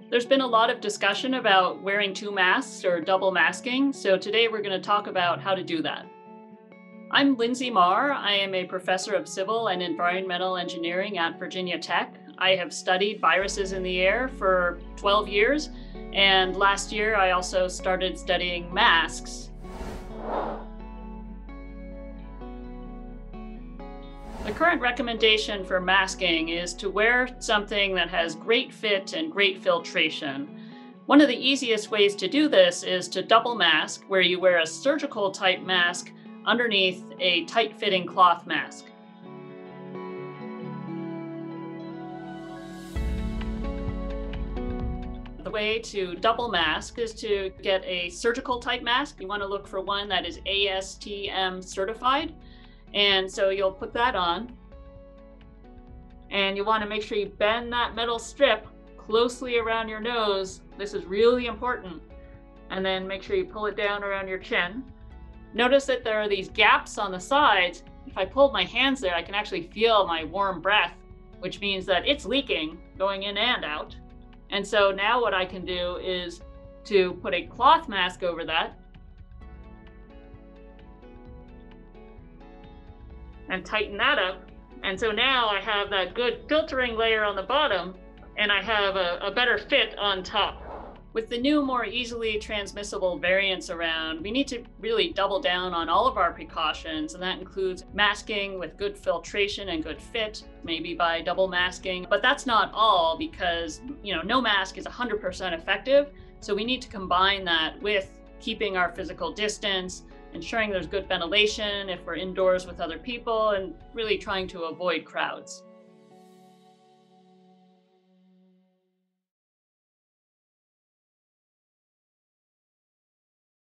There's been a lot of discussion about wearing two masks or double masking, so today we're going to talk about how to do that. I'm Lindsay Marr. I am a professor of civil and environmental engineering at Virginia Tech. I have studied viruses in the air for 12 years, and last year I also started studying masks. The current recommendation for masking is to wear something that has great fit and great filtration. One of the easiest ways to do this is to double mask, where you wear a surgical type mask underneath a tight-fitting cloth mask. The way to double mask is to get a surgical type mask. You want to look for one that is ASTM certified. And so you'll put that on, and you want to make sure you bend that metal strip closely around your nose. This is really important. And then make sure you pull it down around your chin. Notice that there are these gaps on the sides. If I pulled my hands there, I can actually feel my warm breath, which means that it's leaking going in and out. And so now what I can do is to put a cloth mask over that and tighten that up. And so now I have that good filtering layer on the bottom, and I have a better fit on top. With the new, more easily transmissible variants around, we need to really double down on all of our precautions, and that includes masking with good filtration and good fit, maybe by double masking. But that's not all, because no mask is 100% effective. So we need to combine that with keeping our physical distance, ensuring there's good ventilation if we're indoors with other people, and really trying to avoid crowds.